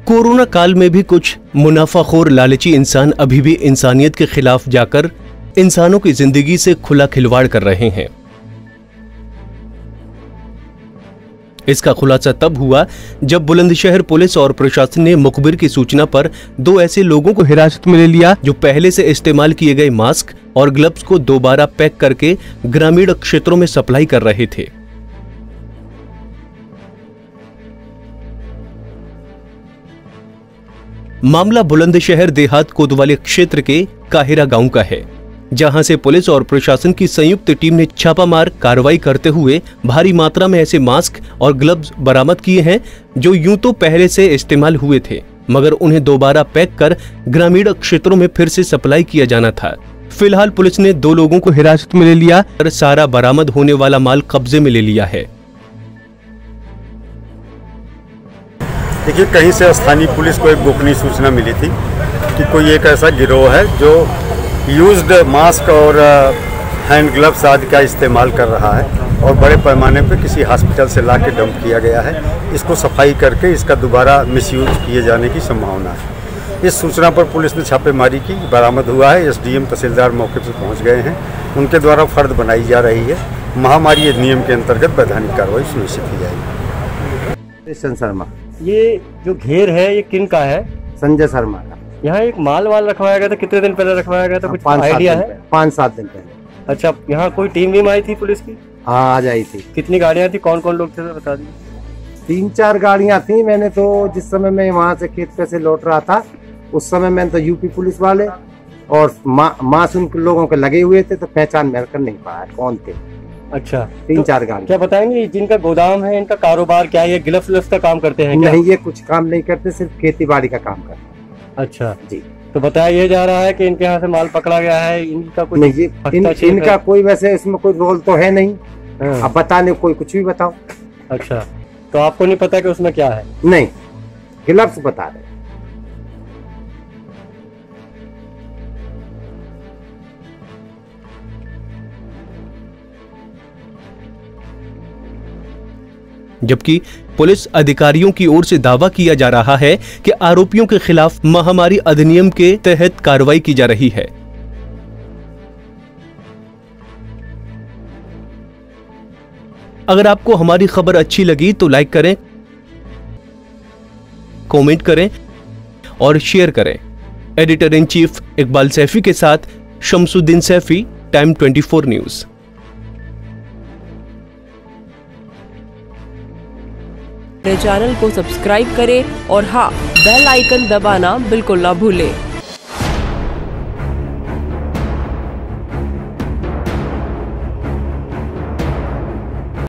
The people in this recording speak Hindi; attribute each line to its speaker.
Speaker 1: कोरोना काल में भी कुछ मुनाफाखोर लालची इंसान अभी भी इंसानियत के खिलाफ जाकर इंसानों की जिंदगी से खुला खिलवाड़ कर रहे हैं। इसका खुलासा तब हुआ जब बुलंदशहर पुलिस और प्रशासन ने मुखबिर की सूचना पर 2 ऐसे लोगों को हिरासत में ले लिया जो पहले से इस्तेमाल किए गए मास्क और ग्लव्स को दोबारा पैक करके ग्रामीण क्षेत्रों में सप्लाई कर रहे थे। मामला बुलंदशहर देहात कोतवाली क्षेत्र के काहिरा गांव का है, जहां से पुलिस और प्रशासन की संयुक्त टीम ने छापामार कार्रवाई करते हुए भारी मात्रा में ऐसे मास्क और ग्लव्स बरामद किए हैं जो यूं तो पहले से इस्तेमाल हुए थे, मगर उन्हें दोबारा पैक कर ग्रामीण क्षेत्रों में फिर से सप्लाई किया जाना था। फिलहाल पुलिस ने 2 लोगों को हिरासत में ले लिया और सारा बरामद होने वाला माल कब्जे में ले लिया है।
Speaker 2: देखिए, कहीं से स्थानीय पुलिस को एक गोपनीय सूचना मिली थी कि कोई एक ऐसा गिरोह है जो यूज्ड मास्क और हैंड ग्लव्स आदि का इस्तेमाल कर रहा है और बड़े पैमाने पे किसी हॉस्पिटल से ला के डंप किया गया है। इसको सफाई करके इसका दोबारा मिसयूज किए जाने की संभावना है। इस सूचना पर पुलिस ने छापेमारी की, बरामद हुआ है। SDM तहसीलदार मौके पर पहुंच गए हैं। उनके द्वारा फर्द बनाई जा रही है। महामारी अधिनियम के अंतर्गत वैधानिक कार्रवाई सुनिश्चित की जाएगी।
Speaker 3: शर्मा,
Speaker 4: ये जो घेर है ये किन का है?
Speaker 3: संजय शर्मा का।
Speaker 4: यहाँ एक माल रखवाया गया था, कितने दिन पहले रखवाया गया था, कुछ आइडिया है?
Speaker 3: 5-7 दिन पहले।
Speaker 4: अच्छा, यहाँ कोई टीम भी आई थी पुलिस की?
Speaker 3: हाँ, आज आई थी।
Speaker 4: कितनी गाड़ियाँ थी, कौन कौन लोग थे बता दीजिए।
Speaker 3: 3-4 गाड़ियाँ थी। मैंने तो जिस समय मैं वहाँ से खेत पे से लौट रहा था उस समय मैंने तो यूपी पुलिस वाले और मास उन लोगों के लगे हुए थे, तो पहचान मेरे कर नहीं पाया कौन थे।
Speaker 4: अच्छा,
Speaker 3: 3-4 गाड़ी।
Speaker 4: क्या बताएंगे जिनका गोदाम है, इनका कारोबार क्या है? ये ग्लव्स का काम करते हैं क्या?
Speaker 3: नहीं, ये कुछ काम नहीं करते, सिर्फ खेती बाड़ी का काम करते हैं।
Speaker 4: अच्छा
Speaker 3: जी।
Speaker 4: तो बताया ये जा रहा है कि इनके यहाँ से माल पकड़ा गया है, इनका कुछ
Speaker 3: नहीं, इनका कोई वैसे इसमें कोई रोल तो है नहीं। अब बताने कोई कुछ भी बताओ।
Speaker 4: अच्छा, तो आपको नहीं पता कि उसमें क्या है?
Speaker 3: नहीं, ग्लव्स बता रहे।
Speaker 1: जबकि पुलिस अधिकारियों की ओर से दावा किया जा रहा है कि आरोपियों के खिलाफ महामारी अधिनियम के तहत कार्रवाई की जा रही है। अगर आपको हमारी खबर अच्छी लगी तो लाइक करें, कमेंट करें और शेयर करें। Editor in chief Iqbal Saifi के साथ Shamsuddin Saifi, time 24 news.
Speaker 5: Channel को सब्सक्राइब करें और हाँ, बेल आइकन दबाना बिल्कुल ना भूलें।